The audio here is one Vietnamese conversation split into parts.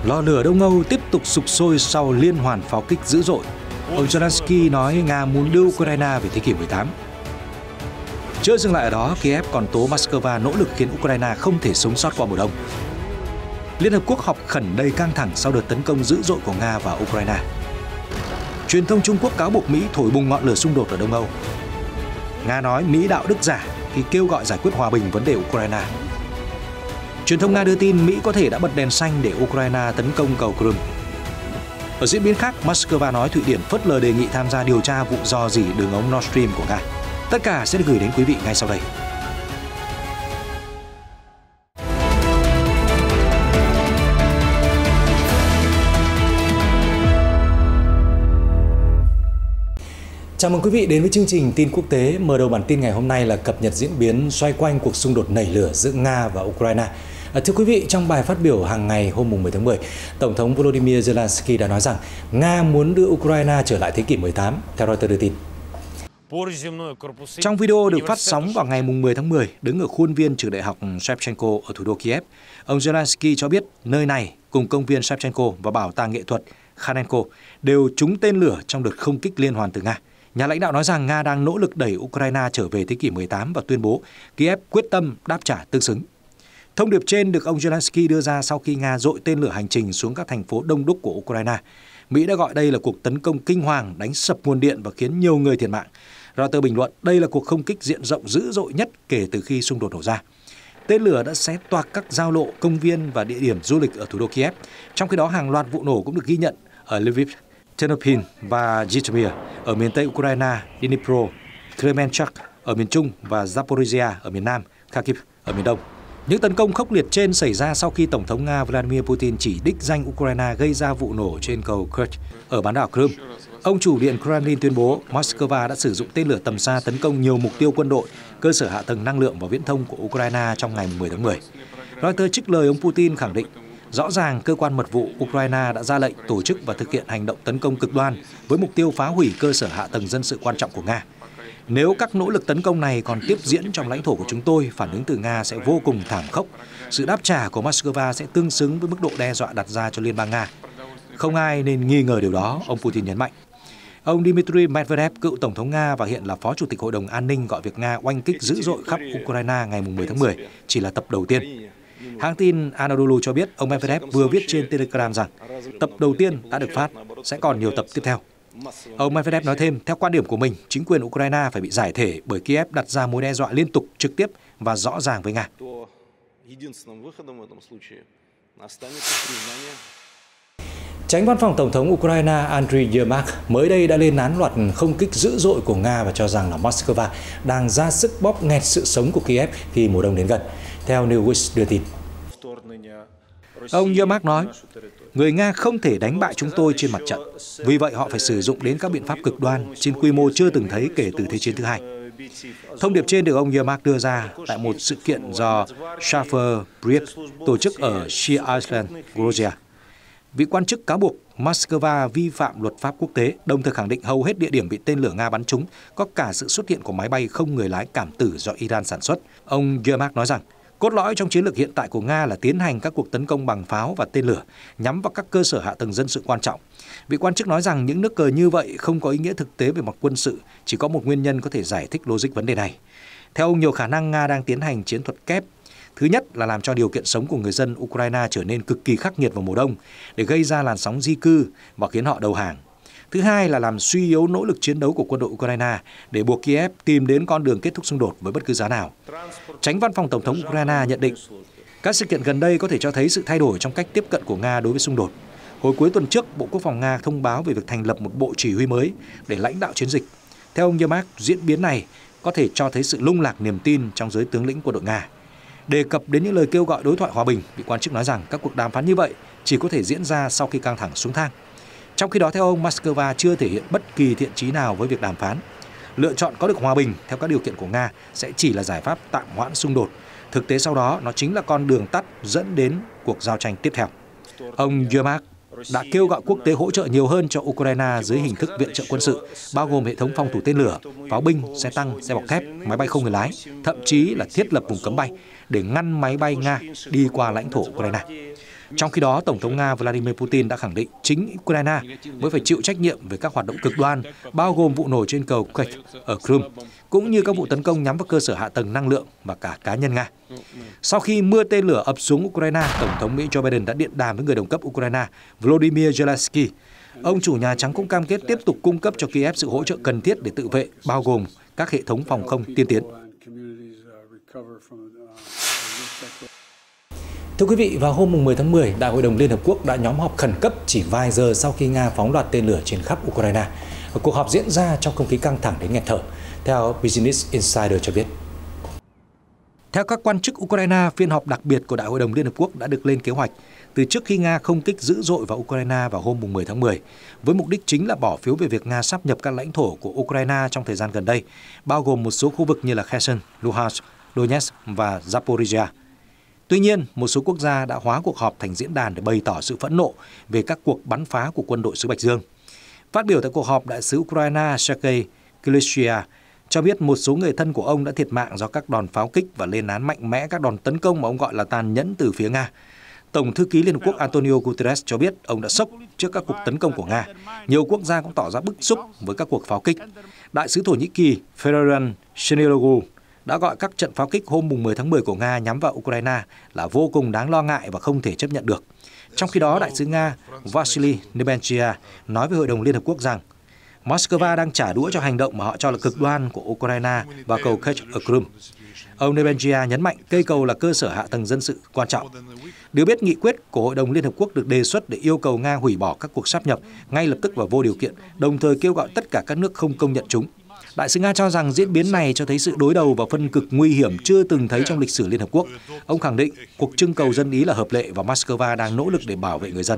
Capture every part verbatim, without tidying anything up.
Lò lửa Đông Âu tiếp tục sục sôi sau liên hoàn pháo kích dữ dội. Ông Zelensky nói Nga muốn đưa Ukraine về thế kỷ mười tám. Chưa dừng lại ở đó, Kiev còn tố Moscow nỗ lực khiến Ukraine không thể sống sót qua mùa đông. Liên Hợp Quốc họp khẩn đầy căng thẳng sau đợt tấn công dữ dội của Nga vào Ukraine. Truyền thông Trung Quốc cáo buộc Mỹ thổi bùng ngọn lửa xung đột ở Đông Âu. Nga nói Mỹ đạo đức giả khi kêu gọi giải quyết hòa bình vấn đề Ukraine. Truyền thông Nga đưa tin Mỹ có thể đã bật đèn xanh để Ukraine tấn công cầu Crimea. Ở diễn biến khác, Moscow nói Thụy Điển phớt lờ đề nghị tham gia điều tra vụ rò rỉ đường ống Nord Stream của Nga. Tất cả sẽ được gửi đến quý vị ngay sau đây. Chào mừng quý vị đến với chương trình tin quốc tế. Mở đầu bản tin ngày hôm nay là cập nhật diễn biến xoay quanh cuộc xung đột nảy lửa giữa Nga và Ukraine. À, thưa quý vị, trong bài phát biểu hàng ngày hôm mười tháng mười, Tổng thống Volodymyr Zelensky đã nói rằng Nga muốn đưa Ukraine trở lại thế kỷ mười tám, theo Reuters đưa tin. Trong video được phát sóng vào ngày mười tháng mười, đứng ở khuôn viên trường đại học Shevchenko ở thủ đô Kiev, ông Zelensky cho biết nơi này cùng công viên Shevchenko và bảo tàng nghệ thuật Khanenko đều trúng tên lửa trong đợt không kích liên hoàn từ Nga. Nhà lãnh đạo nói rằng Nga đang nỗ lực đẩy Ukraine trở về thế kỷ mười tám và tuyên bố Kiev quyết tâm đáp trả tương xứng. Thông điệp trên được ông Zelensky đưa ra sau khi Nga dội tên lửa hành trình xuống các thành phố đông đúc của Ukraine. Mỹ đã gọi đây là cuộc tấn công kinh hoàng, đánh sập nguồn điện và khiến nhiều người thiệt mạng. Reuters bình luận đây là cuộc không kích diện rộng dữ dội nhất kể từ khi xung đột nổ ra. Tên lửa đã xé toạc các giao lộ, công viên và địa điểm du lịch ở thủ đô Kiev. Trong khi đó, hàng loạt vụ nổ cũng được ghi nhận ở Lviv, Ternopil và Zhytomyr ở miền Tây Ukraine, Dnipro, Kremenchuk ở miền Trung và Zaporizhia ở miền Nam, Kharkiv ở miền Đông. Những tấn công khốc liệt trên xảy ra sau khi Tổng thống Nga Vladimir Putin chỉ đích danh Ukraine gây ra vụ nổ trên cầu Kerch ở bán đảo Crimea. Ông chủ điện Kremlin tuyên bố Moscow đã sử dụng tên lửa tầm xa tấn công nhiều mục tiêu quân đội, cơ sở hạ tầng năng lượng và viễn thông của Ukraine trong ngày mười tháng mười. Reuters trích lời ông Putin khẳng định, rõ ràng cơ quan mật vụ Ukraine đã ra lệnh tổ chức và thực hiện hành động tấn công cực đoan với mục tiêu phá hủy cơ sở hạ tầng dân sự quan trọng của Nga. Nếu các nỗ lực tấn công này còn tiếp diễn trong lãnh thổ của chúng tôi, phản ứng từ Nga sẽ vô cùng thảm khốc. Sự đáp trả của Moscow sẽ tương xứng với mức độ đe dọa đặt ra cho Liên bang Nga. Không ai nên nghi ngờ điều đó, ông Putin nhấn mạnh. Ông Dmitry Medvedev, cựu Tổng thống Nga và hiện là Phó Chủ tịch Hội đồng An ninh, gọi việc Nga oanh kích dữ dội khắp Ukraine ngày mười tháng mười chỉ là tập đầu tiên. Hãng tin Anadolu cho biết ông Medvedev vừa viết trên Telegram rằng tập đầu tiên đã được phát, sẽ còn nhiều tập tiếp theo. Ông Medvedev nói thêm, theo quan điểm của mình, chính quyền Ukraine phải bị giải thể bởi Kiev đặt ra mối đe dọa liên tục, trực tiếp và rõ ràng với Nga. Chánh văn phòng Tổng thống Ukraine Andriy Yermak mới đây đã lên án loạt không kích dữ dội của Nga và cho rằng là Moscow đang ra sức bóp nghẹt sự sống của Kiev khi mùa đông đến gần. Theo Newsweek đưa tin. Ông Yermak nói, người Nga không thể đánh bại chúng tôi trên mặt trận, vì vậy họ phải sử dụng đến các biện pháp cực đoan trên quy mô chưa từng thấy kể từ Thế chiến thứ hai. Thông điệp trên được ông Yermak đưa ra tại một sự kiện do Shafer Briet tổ chức ở Shire Island, Georgia. Vị quan chức cáo buộc Moscow vi phạm luật pháp quốc tế, đồng thời khẳng định hầu hết địa điểm bị tên lửa Nga bắn trúng có cả sự xuất hiện của máy bay không người lái cảm tử do Iran sản xuất. Ông Yermak nói rằng, cốt lõi trong chiến lược hiện tại của Nga là tiến hành các cuộc tấn công bằng pháo và tên lửa nhắm vào các cơ sở hạ tầng dân sự quan trọng. Vị quan chức nói rằng những nước cờ như vậy không có ý nghĩa thực tế về mặt quân sự, chỉ có một nguyên nhân có thể giải thích logic vấn đề này. Theo ông, nhiều khả năng Nga đang tiến hành chiến thuật kép. Thứ nhất là làm cho điều kiện sống của người dân Ukraine trở nên cực kỳ khắc nghiệt vào mùa đông để gây ra làn sóng di cư và khiến họ đầu hàng. Thứ hai là làm suy yếu nỗ lực chiến đấu của quân đội Ukraine để buộc Kiev tìm đến con đường kết thúc xung đột với bất cứ giá nào. Chánh văn phòng Tổng thống Ukraine nhận định, các sự kiện gần đây có thể cho thấy sự thay đổi trong cách tiếp cận của Nga đối với xung đột. Hồi cuối tuần trước, Bộ Quốc phòng Nga thông báo về việc thành lập một bộ chỉ huy mới để lãnh đạo chiến dịch. Theo ông Yermak, diễn biến này có thể cho thấy sự lung lạc niềm tin trong giới tướng lĩnh quân đội Nga. Đề cập đến những lời kêu gọi đối thoại hòa bình, vị quan chức nói rằng các cuộc đàm phán như vậy chỉ có thể diễn ra sau khi căng thẳng xuống thang. Trong khi đó, theo ông, Moscow chưa thể hiện bất kỳ thiện chí nào với việc đàm phán. Lựa chọn có được hòa bình theo các điều kiện của Nga sẽ chỉ là giải pháp tạm hoãn xung đột. Thực tế sau đó, nó chính là con đường tắt dẫn đến cuộc giao tranh tiếp theo. Ông Yermak đã kêu gọi quốc tế hỗ trợ nhiều hơn cho Ukraine dưới hình thức viện trợ quân sự, bao gồm hệ thống phòng thủ tên lửa, pháo binh, xe tăng, xe bọc thép, máy bay không người lái, thậm chí là thiết lập vùng cấm bay để ngăn máy bay Nga đi qua lãnh thổ Ukraine. Trong khi đó, Tổng thống Nga Vladimir Putin đã khẳng định chính Ukraine mới phải chịu trách nhiệm về các hoạt động cực đoan, bao gồm vụ nổ trên cầu Kerch ở Crimea, cũng như các vụ tấn công nhắm vào cơ sở hạ tầng năng lượng và cả cá nhân Nga. Sau khi mưa tên lửa ập xuống Ukraine, Tổng thống Mỹ Joe Biden đã điện đàm với người đồng cấp Ukraine Volodymyr Zelensky. Ông chủ Nhà Trắng cũng cam kết tiếp tục cung cấp cho Kiev sự hỗ trợ cần thiết để tự vệ, bao gồm các hệ thống phòng không tiên tiến. Thưa quý vị, vào hôm mười tháng mười, Đại hội đồng Liên Hợp Quốc đã nhóm họp khẩn cấp chỉ vài giờ sau khi Nga phóng loạt tên lửa trên khắp Ukraine. Cuộc họp diễn ra trong không khí căng thẳng đến nghẹt thở, theo Business Insider cho biết. Theo các quan chức Ukraine, phiên họp đặc biệt của Đại hội đồng Liên Hợp Quốc đã được lên kế hoạch từ trước khi Nga không kích dữ dội vào Ukraine vào hôm mười tháng mười, với mục đích chính là bỏ phiếu về việc Nga sáp nhập các lãnh thổ của Ukraine trong thời gian gần đây, bao gồm một số khu vực như là Kherson, Luhansk, Donetsk và Zaporizhia. Tuy nhiên, một số quốc gia đã hóa cuộc họp thành diễn đàn để bày tỏ sự phẫn nộ về các cuộc bắn phá của quân đội xứ Bạch Dương. Phát biểu tại cuộc họp, đại sứ Ukraine Sergei Kilishia cho biết một số người thân của ông đã thiệt mạng do các đòn pháo kích và lên án mạnh mẽ các đòn tấn công mà ông gọi là tàn nhẫn từ phía Nga. Tổng thư ký Liên Hợp Quốc Antonio Guterres cho biết ông đã sốc trước các cuộc tấn công của Nga. Nhiều quốc gia cũng tỏ ra bức xúc với các cuộc pháo kích. Đại sứ Thổ Nhĩ Kỳ Ferran Şeneroglu đã gọi các trận pháo kích hôm mười tháng mười của Nga nhắm vào Ukraine là vô cùng đáng lo ngại và không thể chấp nhận được. Trong khi đó, đại sứ Nga Vasily Nebenzia nói với Hội đồng Liên Hợp Quốc rằng Moscow đang trả đũa cho hành động mà họ cho là cực đoan của Ukraine và cầu Kerch ở Crimea. Ông Nebenzia nhấn mạnh cây cầu là cơ sở hạ tầng dân sự quan trọng. Được biết, nghị quyết của Hội đồng Liên Hợp Quốc được đề xuất để yêu cầu Nga hủy bỏ các cuộc sáp nhập ngay lập tức và vô điều kiện, đồng thời kêu gọi tất cả các nước không công nhận chúng. Đại sứ Nga cho rằng diễn biến này cho thấy sự đối đầu và phân cực nguy hiểm chưa từng thấy trong lịch sử Liên Hợp Quốc. Ông khẳng định cuộc trưng cầu dân ý là hợp lệ và Moscow đang nỗ lực để bảo vệ người dân.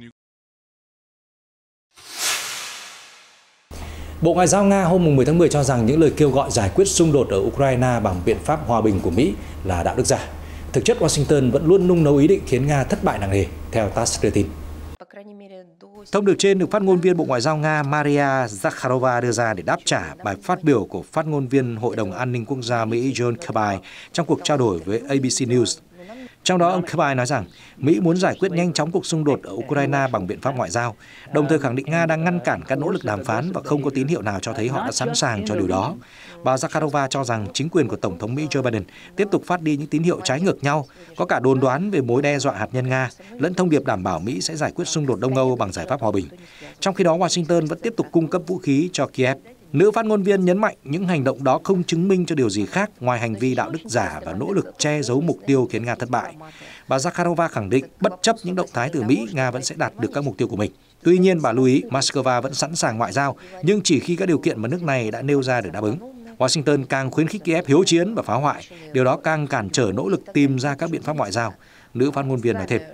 Bộ Ngoại giao Nga hôm mười tháng mười cho rằng những lời kêu gọi giải quyết xung đột ở Ukraine bằng biện pháp hòa bình của Mỹ là đạo đức giả. Thực chất, Washington vẫn luôn nung nấu ý định khiến Nga thất bại nặng nề, theo tát ét đưa tin. Thông điệp trên được phát ngôn viên Bộ Ngoại giao Nga Maria Zakharova đưa ra để đáp trả bài phát biểu của phát ngôn viên Hội đồng An ninh Quốc gia Mỹ John Kirby trong cuộc trao đổi với a bê xê News. Trong đó, ông Kirby nói rằng Mỹ muốn giải quyết nhanh chóng cuộc xung đột ở Ukraine bằng biện pháp ngoại giao, đồng thời khẳng định Nga đang ngăn cản các nỗ lực đàm phán và không có tín hiệu nào cho thấy họ đã sẵn sàng cho điều đó. Bà Zakharova cho rằng chính quyền của Tổng thống Mỹ Joe Biden tiếp tục phát đi những tín hiệu trái ngược nhau, có cả đồn đoán về mối đe dọa hạt nhân Nga, lẫn thông điệp đảm bảo Mỹ sẽ giải quyết xung đột Đông Âu bằng giải pháp hòa bình. Trong khi đó, Washington vẫn tiếp tục cung cấp vũ khí cho Kiev. Nữ phát ngôn viên nhấn mạnh những hành động đó không chứng minh cho điều gì khác ngoài hành vi đạo đức giả và nỗ lực che giấu mục tiêu khiến Nga thất bại. Bà Zakharova khẳng định bất chấp những động thái từ Mỹ, Nga vẫn sẽ đạt được các mục tiêu của mình. Tuy nhiên, bà lưu ý Moscow vẫn sẵn sàng ngoại giao, nhưng chỉ khi các điều kiện mà nước này đã nêu ra được đáp ứng. Washington càng khuyến khích Kiev hiếu chiến và phá hoại, điều đó càng cản trở nỗ lực tìm ra các biện pháp ngoại giao. Nữ phát ngôn viên nói thêm.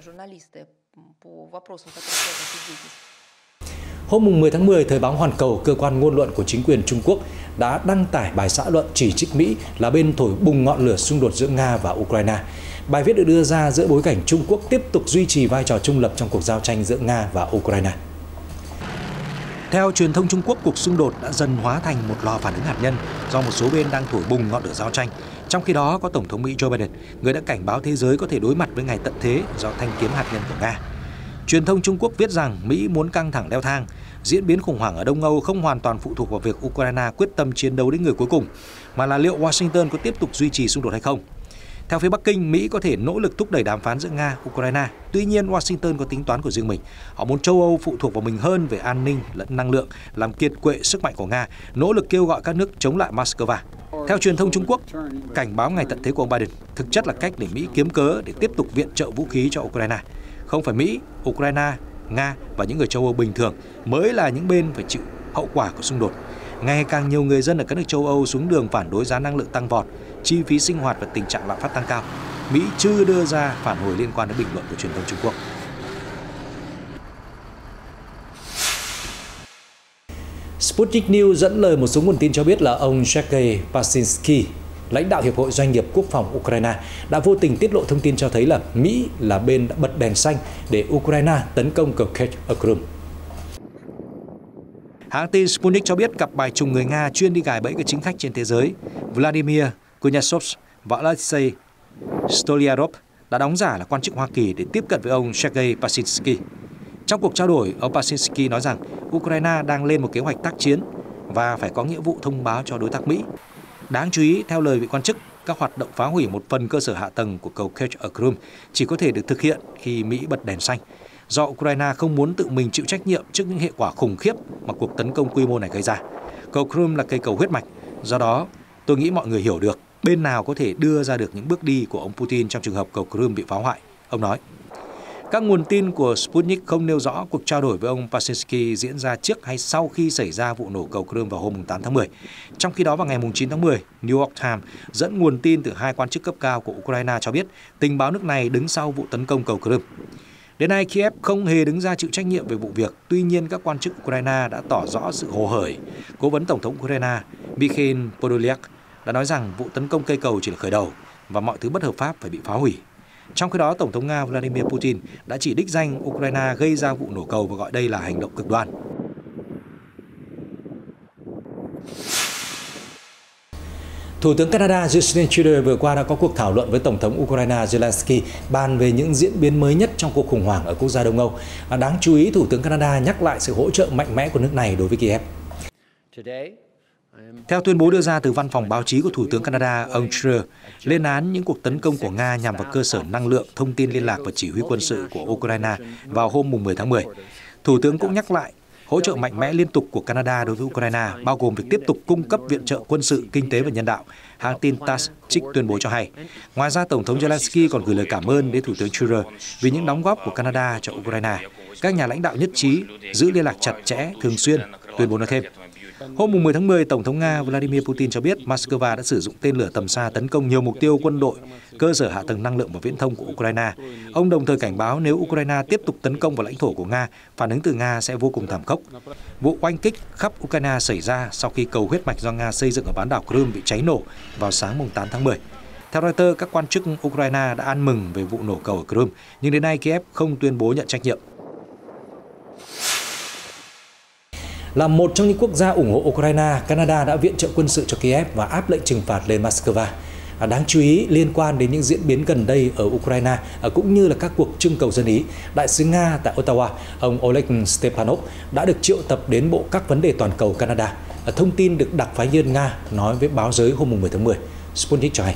Hôm mười tháng mười, Thời báo Hoàn Cầu, cơ quan ngôn luận của chính quyền Trung Quốc, đã đăng tải bài xã luận chỉ trích Mỹ là bên thổi bùng ngọn lửa xung đột giữa Nga và Ukraine. Bài viết được đưa ra giữa bối cảnh Trung Quốc tiếp tục duy trì vai trò trung lập trong cuộc giao tranh giữa Nga và Ukraine. Theo truyền thông Trung Quốc, cuộc xung đột đã dần hóa thành một lò phản ứng hạt nhân do một số bên đang thổi bùng ngọn lửa giao tranh. Trong khi đó, có Tổng thống Mỹ Joe Biden, người đã cảnh báo thế giới có thể đối mặt với ngày tận thế do thanh kiếm hạt nhân của Nga. Truyền thông Trung Quốc viết rằng Mỹ muốn căng thẳng leo thang. Diễn biến khủng hoảng ở Đông Âu không hoàn toàn phụ thuộc vào việc Ukraine quyết tâm chiến đấu đến người cuối cùng, mà là liệu Washington có tiếp tục duy trì xung đột hay không. Theo phía Bắc Kinh, Mỹ có thể nỗ lực thúc đẩy đàm phán giữa Nga và Ukraine. Tuy nhiên, Washington có tính toán của riêng mình. Họ muốn châu Âu phụ thuộc vào mình hơn về an ninh lẫn năng lượng, làm kiệt quệ sức mạnh của Nga, nỗ lực kêu gọi các nước chống lại Moscow. Theo truyền thông Trung Quốc, cảnh báo ngày tận thế của ông Biden thực chất là cách để Mỹ kiếm cớ để tiếp tục viện trợ vũ khí cho Ukraine. Không phải Mỹ, Ukraine, Nga và những người châu Âu bình thường mới là những bên phải chịu hậu quả của xung đột. Ngày càng nhiều người dân ở các nước châu Âu xuống đường phản đối giá năng lượng tăng vọt, chi phí sinh hoạt và tình trạng lạm phát tăng cao. Mỹ chưa đưa ra phản hồi liên quan đến bình luận của truyền thông Trung Quốc. Sputnik News dẫn lời một số nguồn tin cho biết là ông Sergei Pasinsky, lãnh đạo Hiệp hội Doanh nghiệp Quốc phòng Ukraine, đã vô tình tiết lộ thông tin cho thấy là Mỹ là bên đã bật đèn xanh để Ukraine tấn công cầu Kerch ở Crimea. Hãng tin Sputnik cho biết cặp bài trùng người Nga chuyên đi gài bẫy các chính khách trên thế giới Vladimir Kunyasov và Alexei Stolyarov đã đóng giả là quan chức Hoa Kỳ để tiếp cận với ông Sergei Pasinsky. Trong cuộc trao đổi, ông Pasinsky nói rằng Ukraine đang lên một kế hoạch tác chiến và phải có nghĩa vụ thông báo cho đối tác Mỹ. Đáng chú ý, theo lời vị quan chức, các hoạt động phá hủy một phần cơ sở hạ tầng của cầu Kerch ở Crimea chỉ có thể được thực hiện khi Mỹ bật đèn xanh, do Ukraine không muốn tự mình chịu trách nhiệm trước những hệ quả khủng khiếp mà cuộc tấn công quy mô này gây ra. Cầu Crimea là cây cầu huyết mạch, do đó tôi nghĩ mọi người hiểu được bên nào có thể đưa ra được những bước đi của ông Putin trong trường hợp cầu Crimea bị phá hoại, ông nói. Các nguồn tin của Sputnik không nêu rõ cuộc trao đổi với ông Pasinsky diễn ra trước hay sau khi xảy ra vụ nổ cầu Crimea vào hôm tám tháng mười. Trong khi đó, vào ngày chín tháng mười, New York Times dẫn nguồn tin từ hai quan chức cấp cao của Ukraine cho biết tình báo nước này đứng sau vụ tấn công cầu Crimea. Đến nay, Kiev không hề đứng ra chịu trách nhiệm về vụ việc, tuy nhiên các quan chức Ukraine đã tỏ rõ sự hồ hởi. Cố vấn Tổng thống Ukraine Mikhail Podolyak đã nói rằng vụ tấn công cây cầu chỉ là khởi đầu và mọi thứ bất hợp pháp phải bị phá hủy. Trong khi đó, Tổng thống Nga Vladimir Putin đã chỉ đích danh Ukraine gây ra vụ nổ cầu và gọi đây là hành động cực đoan. Thủ tướng Canada Justin Trudeau vừa qua đã có cuộc thảo luận với Tổng thống Ukraine Zelensky bàn về những diễn biến mới nhất trong cuộc khủng hoảng ở quốc gia Đông Âu. Đáng chú ý, Thủ tướng Canada nhắc lại sự hỗ trợ mạnh mẽ của nước này đối với Kiev. Theo tuyên bố đưa ra từ văn phòng báo chí của Thủ tướng Canada, ông Trudeau lên án những cuộc tấn công của Nga nhằm vào cơ sở năng lượng, thông tin liên lạc và chỉ huy quân sự của Ukraine vào hôm mười tháng mười. Thủ tướng cũng nhắc lại hỗ trợ mạnh mẽ liên tục của Canada đối với Ukraine, bao gồm việc tiếp tục cung cấp viện trợ quân sự, kinh tế và nhân đạo, hãng tin tát ét trích tuyên bố cho hay. Ngoài ra, Tổng thống Zelensky còn gửi lời cảm ơn đến Thủ tướng Trudeau vì những đóng góp của Canada cho Ukraine. Các nhà lãnh đạo nhất trí giữ liên lạc chặt chẽ, thường xuyên, tuyên bố nói thêm. Hôm mười tháng mười, Tổng thống Nga Vladimir Putin cho biết Moscow đã sử dụng tên lửa tầm xa tấn công nhiều mục tiêu quân đội, cơ sở hạ tầng năng lượng và viễn thông của Ukraine. Ông đồng thời cảnh báo nếu Ukraine tiếp tục tấn công vào lãnh thổ của Nga, phản ứng từ Nga sẽ vô cùng thảm khốc. Vụ oanh kích khắp Ukraine xảy ra sau khi cầu huyết mạch do Nga xây dựng ở bán đảo Crimea bị cháy nổ vào sáng tám tháng mười. Theo Reuters, các quan chức Ukraine đã ăn mừng về vụ nổ cầu ở Crimea, nhưng đến nay Kiev không tuyên bố nhận trách nhiệm. Là một trong những quốc gia ủng hộ Ukraine, Canada đã viện trợ quân sự cho Kiev và áp lệnh trừng phạt lên Moscow. Đáng chú ý, liên quan đến những diễn biến gần đây ở Ukraine cũng như là các cuộc trưng cầu dân Ý, Đại sứ Nga tại Ottawa, ông Oleg Stepanov đã được triệu tập đến Bộ các vấn đề toàn cầu Canada. Thông tin được đặc phái viên Nga nói với báo giới hôm mười tháng mười. Sputnik cho hay.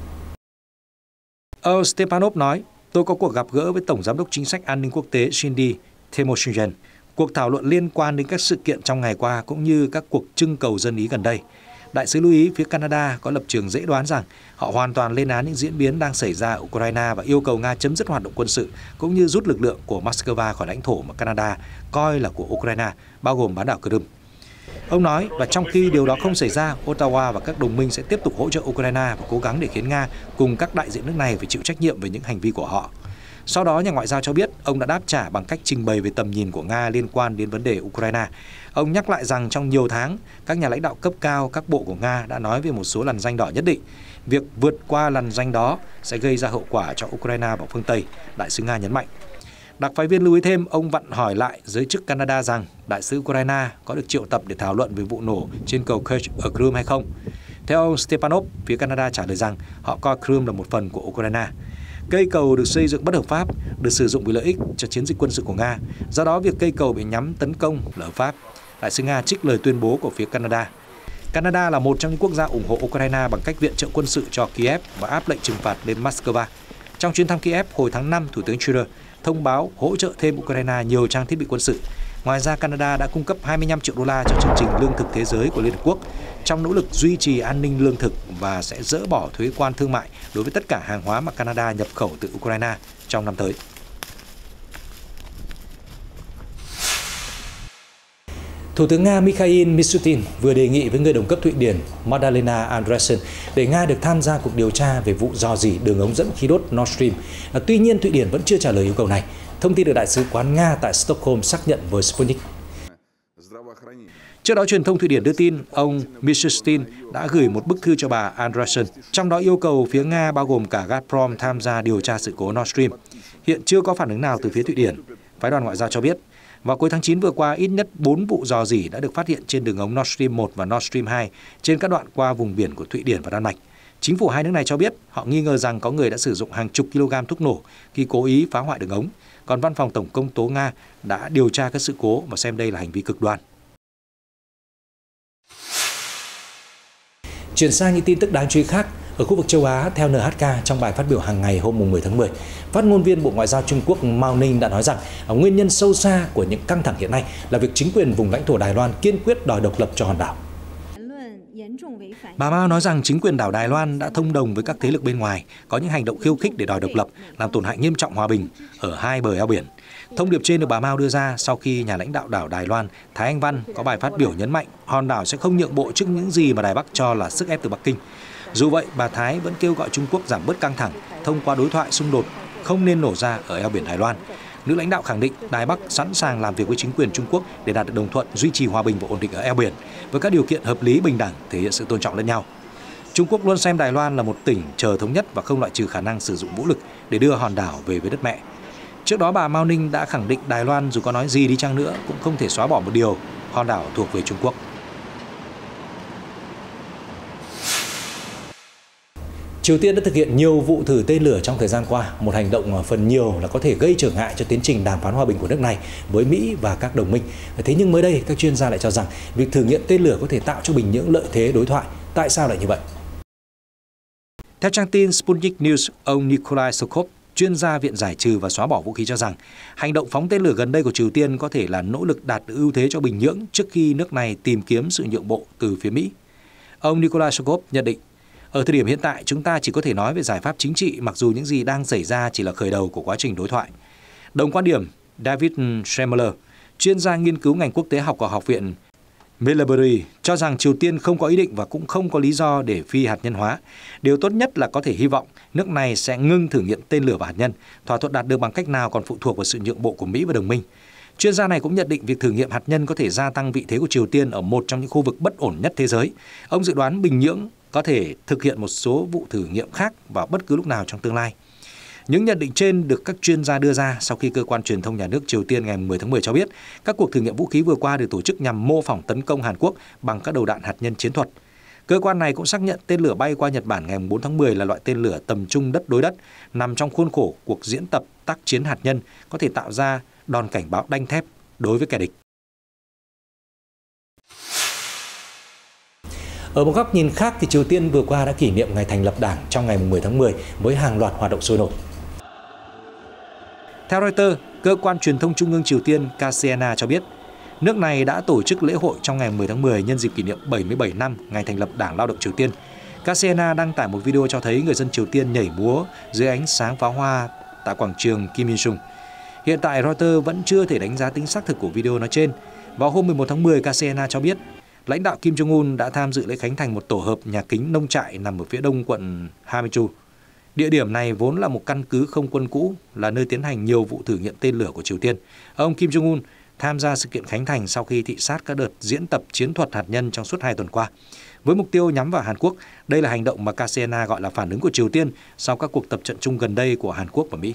Ông Stepanov nói, tôi có cuộc gặp gỡ với Tổng Giám đốc Chính sách An ninh Quốc tế Cindy Temoshenko. Cuộc thảo luận liên quan đến các sự kiện trong ngày qua cũng như các cuộc trưng cầu dân Ý gần đây. Đại sứ lưu ý phía Canada có lập trường dễ đoán rằng họ hoàn toàn lên án những diễn biến đang xảy ra ở Ukraine và yêu cầu Nga chấm dứt hoạt động quân sự cũng như rút lực lượng của Moscow khỏi lãnh thổ mà Canada coi là của Ukraine, bao gồm bán đảo Crimea. Ông nói, và trong khi điều đó không xảy ra, Ottawa và các đồng minh sẽ tiếp tục hỗ trợ Ukraine và cố gắng để khiến Nga cùng các đại diện nước này phải chịu trách nhiệm về những hành vi của họ. Sau đó, nhà ngoại giao cho biết ông đã đáp trả bằng cách trình bày về tầm nhìn của Nga liên quan đến vấn đề Ukraine. Ông nhắc lại rằng trong nhiều tháng, các nhà lãnh đạo cấp cao, các bộ của Nga đã nói về một số lằn ranh đỏ nhất định. Việc vượt qua lằn ranh đó sẽ gây ra hậu quả cho Ukraine và phương Tây, đại sứ Nga nhấn mạnh. Đặc phái viên lưu ý thêm, ông vặn hỏi lại giới chức Canada rằng đại sứ Ukraine có được triệu tập để thảo luận về vụ nổ trên cầu Kerch ở Crimea hay không. Theo ông Stepanov, phía Canada trả lời rằng họ coi Crimea là một phần của Ukraine. Cây cầu được xây dựng bất hợp pháp, được sử dụng vì lợi ích cho chiến dịch quân sự của Nga. Do đó, việc cây cầu bị nhắm tấn công là hợp pháp. Đại sứ Nga trích lời tuyên bố của phía Canada. Canada là một trong những quốc gia ủng hộ Ukraine bằng cách viện trợ quân sự cho Kiev và áp lệnh trừng phạt lên Moscow. Trong chuyến thăm Kiev hồi tháng năm, Thủ tướng Trudeau thông báo hỗ trợ thêm Ukraine nhiều trang thiết bị quân sự. Ngoài ra, Canada đã cung cấp hai mươi lăm triệu đô la cho chương trình lương thực thế giới của Liên Hợp Quốc trong nỗ lực duy trì an ninh lương thực và sẽ dỡ bỏ thuế quan thương mại đối với tất cả hàng hóa mà Canada nhập khẩu từ Ukraine trong năm tới. Thủ tướng Nga Mikhail Mishustin vừa đề nghị với người đồng cấp Thụy Điển Magdalena Andresen để Nga được tham gia cuộc điều tra về vụ rò rỉ đường ống dẫn khí đốt Nord Stream. Tuy nhiên, Thụy Điển vẫn chưa trả lời yêu cầu này. Thông tin được Đại sứ quán Nga tại Stockholm xác nhận với Sputnik. Trước đó, truyền thông Thụy Điển đưa tin ông Mishustin đã gửi một bức thư cho bà Andresen, trong đó yêu cầu phía Nga bao gồm cả Gazprom tham gia điều tra sự cố Nord Stream. Hiện chưa có phản ứng nào từ phía Thụy Điển. Phái đoàn ngoại giao cho biết, vào cuối tháng chín vừa qua, ít nhất bốn vụ rò rỉ đã được phát hiện trên đường ống Nord Stream một và Nord Stream hai trên các đoạn qua vùng biển của Thụy Điển và Đan Mạch. Chính phủ hai nước này cho biết họ nghi ngờ rằng có người đã sử dụng hàng chục kg thuốc nổ khi cố ý phá hoại đường ống, còn Văn phòng Tổng công tố Nga đã điều tra các sự cố và xem đây là hành vi cực đoan. Chuyển sang những tin tức đáng chú ý khác, ở khu vực châu Á, theo en hát ca, trong bài phát biểu hàng ngày hôm mười tháng mười, phát ngôn viên Bộ Ngoại giao Trung Quốc Mao Ninh đã nói rằng nguyên nhân sâu xa của những căng thẳng hiện nay là việc chính quyền vùng lãnh thổ Đài Loan kiên quyết đòi độc lập cho hòn đảo. Bà Mao nói rằng chính quyền đảo Đài Loan đã thông đồng với các thế lực bên ngoài, có những hành động khiêu khích để đòi độc lập, làm tổn hại nghiêm trọng hòa bình ở hai bờ eo biển. Thông điệp trên được bà Mao đưa ra sau khi nhà lãnh đạo đảo Đài Loan Thái Anh Văn có bài phát biểu nhấn mạnh hòn đảo sẽ không nhượng bộ trước những gì mà Đài Bắc cho là sức ép từ Bắc Kinh. Dù vậy, bà Thái vẫn kêu gọi Trung Quốc giảm bớt căng thẳng thông qua đối thoại xung đột không nên nổ ra ở eo biển Đài Loan. Nữ lãnh đạo khẳng định Đài Bắc sẵn sàng làm việc với chính quyền Trung Quốc để đạt được đồng thuận duy trì hòa bình và ổn định ở eo biển với các điều kiện hợp lý bình đẳng, thể hiện sự tôn trọng lẫn nhau. Trung Quốc luôn xem Đài Loan là một tỉnh chờ thống nhất và không loại trừ khả năng sử dụng vũ lực để đưa hòn đảo về với đất mẹ. Trước đó, bà Mao Ninh đã khẳng định Đài Loan dù có nói gì đi chăng nữa cũng không thể xóa bỏ một điều, hòn đảo thuộc về Trung Quốc. Triều Tiên đã thực hiện nhiều vụ thử tên lửa trong thời gian qua, một hành động phần nhiều là có thể gây trở ngại cho tiến trình đàm phán hòa bình của nước này với Mỹ và các đồng minh. Thế nhưng mới đây, các chuyên gia lại cho rằng việc thử nghiệm tên lửa có thể tạo cho Bình Nhưỡng lợi thế đối thoại. Tại sao lại như vậy? Theo trang tin Sputnik News, ông Nikolai Sokov, chuyên gia Viện Giải trừ và Xóa bỏ vũ khí cho rằng hành động phóng tên lửa gần đây của Triều Tiên có thể là nỗ lực đạt được ưu thế cho Bình Nhưỡng trước khi nước này tìm kiếm sự nhượng bộ từ phía Mỹ. Ông Nikolai Sokov nhận định, ở thời điểm hiện tại, chúng ta chỉ có thể nói về giải pháp chính trị mặc dù những gì đang xảy ra chỉ là khởi đầu của quá trình đối thoại. Đồng quan điểm, David Schemler, chuyên gia nghiên cứu ngành quốc tế học của Học viện Middlebury, cho rằng Triều Tiên không có ý định và cũng không có lý do để phi hạt nhân hóa. Điều tốt nhất là có thể hy vọng nước này sẽ ngưng thử nghiệm tên lửa và hạt nhân. Thỏa thuận đạt được bằng cách nào còn phụ thuộc vào sự nhượng bộ của Mỹ và đồng minh. Chuyên gia này cũng nhận định việc thử nghiệm hạt nhân có thể gia tăng vị thế của Triều Tiên ở một trong những khu vực bất ổn nhất thế giới. Ông dự đoán Bình Nhưỡng có thể thực hiện một số vụ thử nghiệm khác vào bất cứ lúc nào trong tương lai. Những nhận định trên được các chuyên gia đưa ra sau khi cơ quan truyền thông nhà nước Triều Tiên ngày mười tháng mười cho biết các cuộc thử nghiệm vũ khí vừa qua được tổ chức nhằm mô phỏng tấn công Hàn Quốc bằng các đầu đạn hạt nhân chiến thuật. Cơ quan này cũng xác nhận tên lửa bay qua Nhật Bản ngày bốn tháng mười là loại tên lửa tầm trung đất đối đất, nằm trong khuôn khổ cuộc diễn tập tác chiến hạt nhân, có thể tạo ra đòn cảnh báo đanh thép đối với kẻ địch. Ở một góc nhìn khác thì Triều Tiên vừa qua đã kỷ niệm ngày thành lập đảng trong ngày mười tháng mười với hàng loạt hoạt động sôi nổi. Theo Reuters, cơ quan truyền thông trung ương Triều Tiên K C N A cho biết, nước này đã tổ chức lễ hội trong ngày mười tháng mười nhân dịp kỷ niệm bảy mươi bảy năm ngày thành lập Đảng Lao động Triều Tiên. K C N A đăng tải một video cho thấy người dân Triều Tiên nhảy múa dưới ánh sáng pháo hoa tại quảng trường Kim Il-sung. Hiện tại, Reuters vẫn chưa thể đánh giá tính xác thực của video nói trên. Vào hôm mười một tháng mười, K C N A cho biết, lãnh đạo Kim Jong-un đã tham dự lễ khánh thành một tổ hợp nhà kính nông trại nằm ở phía đông quận Hamichu. Địa điểm này vốn là một căn cứ không quân cũ, là nơi tiến hành nhiều vụ thử nghiệm tên lửa của Triều Tiên. Ông Kim Jong-un tham gia sự kiện khánh thành sau khi thị sát các đợt diễn tập chiến thuật hạt nhân trong suốt hai tuần qua. Với mục tiêu nhắm vào Hàn Quốc, đây là hành động mà K C N A gọi là phản ứng của Triều Tiên sau các cuộc tập trận chung gần đây của Hàn Quốc và Mỹ.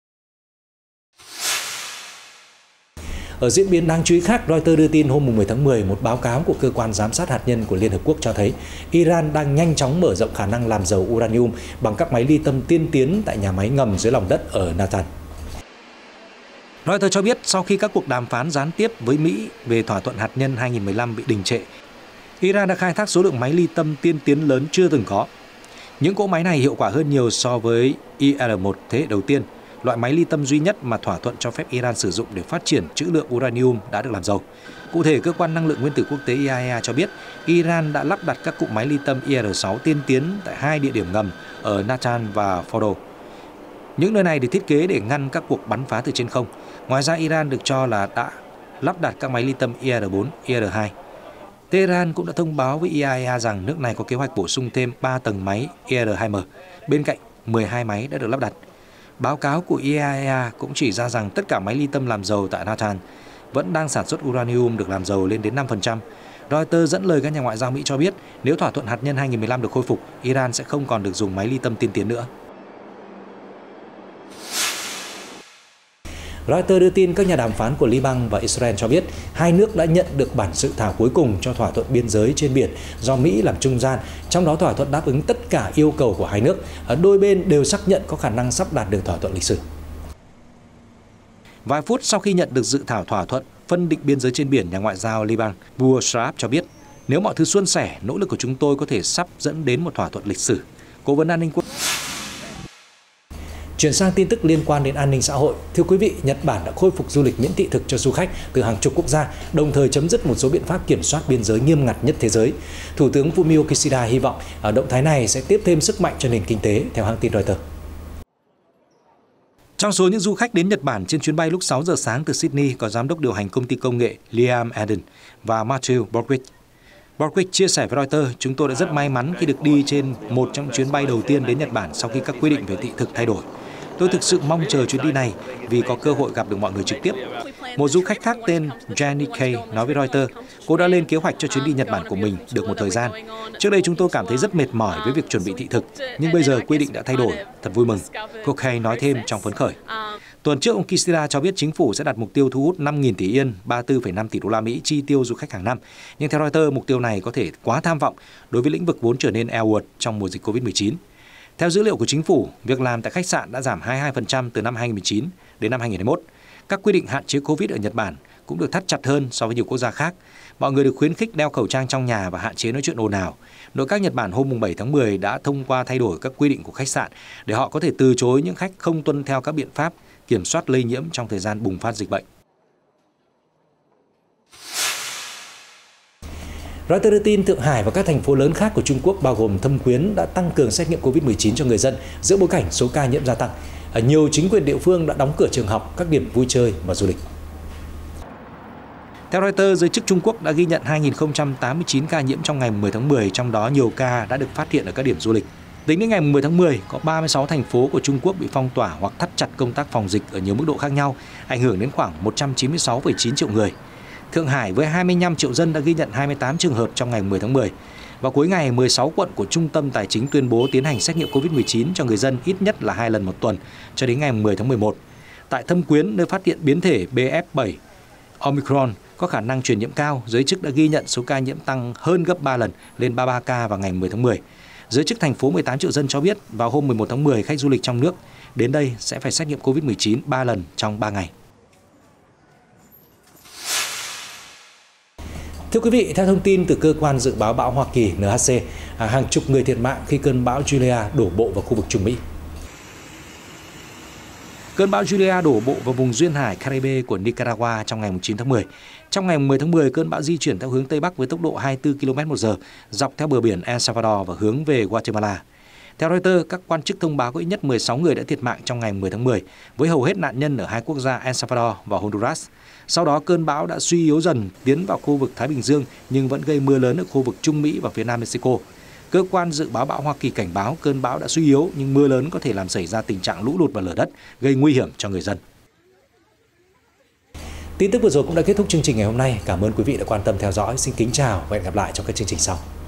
Ở diễn biến đáng chú ý khác, Reuters đưa tin hôm mười tháng mười, một báo cáo của cơ quan giám sát hạt nhân của Liên Hợp Quốc cho thấy Iran đang nhanh chóng mở rộng khả năng làm giàu uranium bằng các máy ly tâm tiên tiến tại nhà máy ngầm dưới lòng đất ở Natanz. Reuters cho biết sau khi các cuộc đàm phán gián tiếp với Mỹ về thỏa thuận hạt nhân hai nghìn mười lăm bị đình trệ, Iran đã khai thác số lượng máy ly tâm tiên tiến lớn chưa từng có. Những cỗ máy này hiệu quả hơn nhiều so với I R một thế hệ đầu tiên, loại máy ly tâm duy nhất mà thỏa thuận cho phép Iran sử dụng để phát triển trữ lượng uranium đã được làm giàu. Cụ thể, cơ quan năng lượng nguyên tử quốc tế I A E A cho biết Iran đã lắp đặt các cụm máy ly tâm I R sáu tiên tiến tại hai địa điểm ngầm ở Natanz và Fordo. Những nơi này được thiết kế để ngăn các cuộc bắn phá từ trên không. Ngoài ra, Iran được cho là đã lắp đặt các máy ly tâm I R bốn, I R hai. Tehran cũng đã thông báo với I A E A rằng nước này có kế hoạch bổ sung thêm ba tầng máy I R hai M, bên cạnh mười hai máy đã được lắp đặt. Báo cáo của I A E A cũng chỉ ra rằng tất cả máy ly tâm làm giàu tại Natanz vẫn đang sản xuất uranium được làm giàu lên đến năm phần trăm. Reuters dẫn lời các nhà ngoại giao Mỹ cho biết nếu thỏa thuận hạt nhân hai nghìn mười lăm được khôi phục, Iran sẽ không còn được dùng máy ly tâm tiên tiến nữa. Reuters đưa tin các nhà đàm phán của Liban và Israel cho biết hai nước đã nhận được bản dự thảo cuối cùng cho thỏa thuận biên giới trên biển do Mỹ làm trung gian, trong đó thỏa thuận đáp ứng tất cả yêu cầu của hai nước. Đôi bên đều xác nhận có khả năng sắp đạt được thỏa thuận lịch sử. Vài phút sau khi nhận được dự thảo thỏa thuận phân định biên giới trên biển, nhà ngoại giao Liban Bouhr Sharaf cho biết nếu mọi thứ suôn sẻ, nỗ lực của chúng tôi có thể sắp dẫn đến một thỏa thuận lịch sử. Cố vấn an ninh quốc Chuyển sang tin tức liên quan đến an ninh xã hội. Thưa quý vị, Nhật Bản đã khôi phục du lịch miễn thị thực cho du khách từ hàng chục quốc gia, đồng thời chấm dứt một số biện pháp kiểm soát biên giới nghiêm ngặt nhất thế giới. Thủ tướng Fumio Kishida hy vọng ở động thái này sẽ tiếp thêm sức mạnh cho nền kinh tế, theo hãng tin Reuters. Trong số những du khách đến Nhật Bản trên chuyến bay lúc sáu giờ sáng từ Sydney có giám đốc điều hành công ty công nghệ Liam Eden và Matthew Borgwick. Borgwick chia sẻ với Reuters, chúng tôi đã rất may mắn khi được đi trên một trong chuyến bay đầu tiên đến Nhật Bản sau khi các quy định về thị thực thay đổi. Tôi thực sự mong chờ chuyến đi này vì có cơ hội gặp được mọi người trực tiếp. Một du khách khác tên Jenny Kay nói với Reuters, cô đã lên kế hoạch cho chuyến đi Nhật Bản của mình được một thời gian. Trước đây chúng tôi cảm thấy rất mệt mỏi với việc chuẩn bị thị thực, nhưng bây giờ quy định đã thay đổi. Thật vui mừng, cô Kay nói thêm trong phấn khởi. Tuần trước, ông Kishida cho biết chính phủ sẽ đặt mục tiêu thu hút năm nghìn tỷ yên, ba mươi tư phẩy năm tỷ đô la Mỹ chi tiêu du khách hàng năm. Nhưng theo Reuters, mục tiêu này có thể quá tham vọng đối với lĩnh vực vốn trở nên eo uột trong mùa dịch Covid mười chín. Theo dữ liệu của chính phủ, việc làm tại khách sạn đã giảm hai mươi hai phần trăm từ năm hai nghìn không trăm mười chín đến năm hai nghìn không trăm hai mươi mốt. Các quy định hạn chế Covid ở Nhật Bản cũng được thắt chặt hơn so với nhiều quốc gia khác. Mọi người được khuyến khích đeo khẩu trang trong nhà và hạn chế nói chuyện ồn ào. Nội các Nhật Bản hôm bảy tháng mười đã thông qua thay đổi các quy định của khách sạn để họ có thể từ chối những khách không tuân theo các biện pháp kiểm soát lây nhiễm trong thời gian bùng phát dịch bệnh. Reuters đưa tin Thượng Hải và các thành phố lớn khác của Trung Quốc bao gồm Thâm Quyến đã tăng cường xét nghiệm Covid mười chín cho người dân giữa bối cảnh số ca nhiễm gia tăng. Ở nhiều chính quyền địa phương đã đóng cửa trường học, các điểm vui chơi và du lịch. Theo Reuters, giới chức Trung Quốc đã ghi nhận hai nghìn không trăm tám mươi chín ca nhiễm trong ngày mười tháng mười, trong đó nhiều ca đã được phát hiện ở các điểm du lịch. Tính đến ngày mười tháng mười, có ba mươi sáu thành phố của Trung Quốc bị phong tỏa hoặc thắt chặt công tác phòng dịch ở nhiều mức độ khác nhau, ảnh hưởng đến khoảng một trăm chín mươi sáu phẩy chín triệu người. Thượng Hải với hai mươi lăm triệu dân đã ghi nhận hai mươi tám trường hợp trong ngày mười tháng mười. Vào cuối ngày, mười sáu quận của Trung tâm Tài chính tuyên bố tiến hành xét nghiệm Covid mười chín cho người dân ít nhất là hai lần một tuần, cho đến ngày mười tháng mười một. Tại Thâm Quyến, nơi phát hiện biến thể B F bảy Omicron có khả năng truyền nhiễm cao, giới chức đã ghi nhận số ca nhiễm tăng hơn gấp ba lần lên ba mươi ba ca vào ngày mười tháng mười. Giới chức thành phố mười tám triệu dân cho biết vào hôm mười một tháng mười, khách du lịch trong nước đến đây sẽ phải xét nghiệm Covid mười chín ba lần trong ba ngày. Thưa quý vị, theo thông tin từ cơ quan dự báo bão Hoa Kỳ N H C, hàng chục người thiệt mạng khi cơn bão Julia đổ bộ vào khu vực Trung Mỹ. Cơn bão Julia đổ bộ vào vùng duyên hải Caribe của Nicaragua trong ngày chín tháng mười. Trong ngày mười tháng mười, cơn bão di chuyển theo hướng Tây Bắc với tốc độ hai mươi tư ki lô mét một giờ, dọc theo bờ biển El Salvador và hướng về Guatemala. Theo Reuters, các quan chức thông báo có ít nhất mười sáu người đã thiệt mạng trong ngày mười tháng mười, với hầu hết nạn nhân ở hai quốc gia El Salvador và Honduras. Sau đó, cơn bão đã suy yếu dần, tiến vào khu vực Thái Bình Dương nhưng vẫn gây mưa lớn ở khu vực Trung Mỹ và phía Nam Mexico. Cơ quan dự báo bão Hoa Kỳ cảnh báo cơn bão đã suy yếu nhưng mưa lớn có thể làm xảy ra tình trạng lũ lụt và lở đất, gây nguy hiểm cho người dân. Tin tức vừa rồi cũng đã kết thúc chương trình ngày hôm nay. Cảm ơn quý vị đã quan tâm theo dõi. Xin kính chào và hẹn gặp lại trong các chương trình sau.